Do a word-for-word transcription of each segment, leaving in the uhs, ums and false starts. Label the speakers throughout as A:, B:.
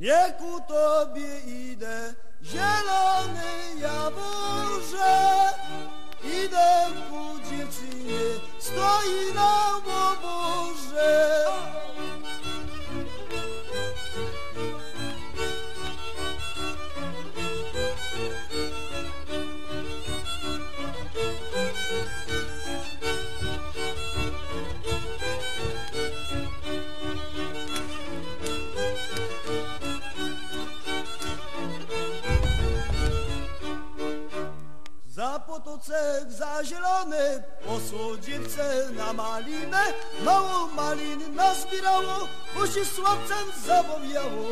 A: Nie ku tobie idę, zielony jaworze, idę ku dziewczynie, stoi na oborze. Za potocek, za zielone, posło dziewczę na malinę, mało maliny nazbierało, bo się słabcem zabawiało.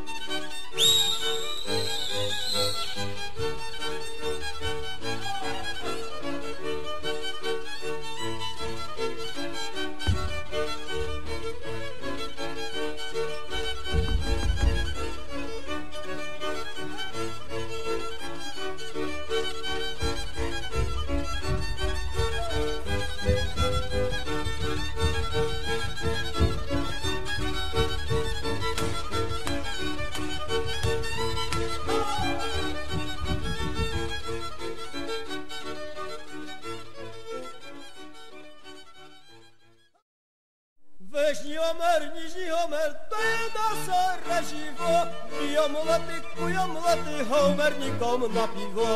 A: Weź ni omer, ni zi omer, to jedna sara ziwo. Biją mlety, kują mlety, homer nikomu na piwo.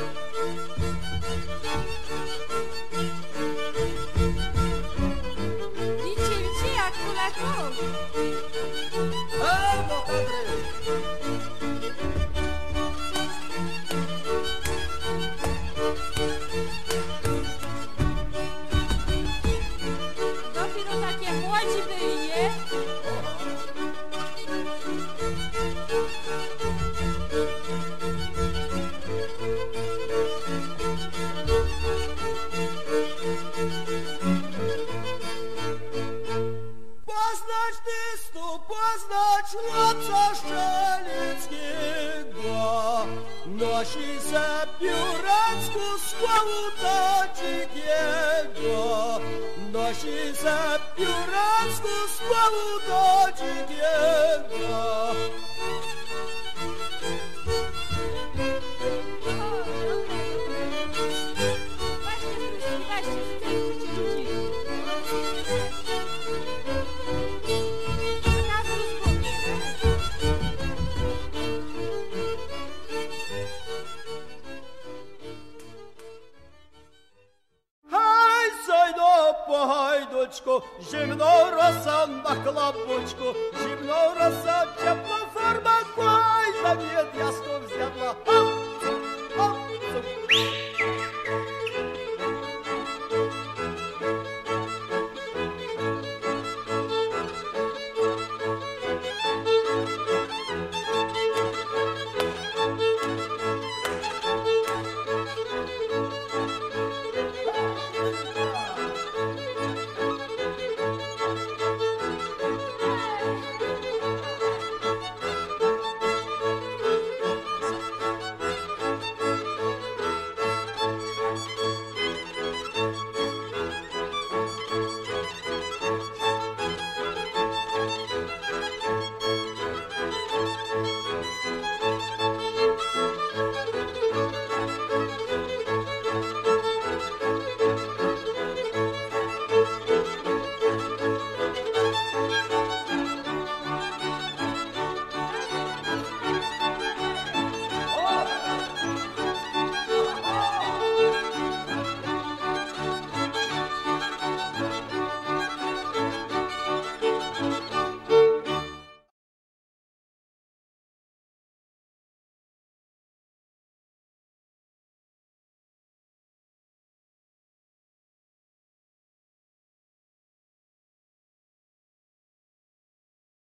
B: Liczy, liczy jak kulaków.
A: Ej, no dobry.
B: Dopiero takie młodzi byli, nie?
A: Poznać dystu, poznać chłopca szczelickiego, nosi se pióracku z kłałuta dzikiego, nosi se pióracku z kłałuta dzikiego.
B: Właśnie, Zbyszki, właśnie, rzuci, rzuci, rzuci. Na wróć
A: Haj, sajdo, pohajdočko, zimno rosa na klapочку,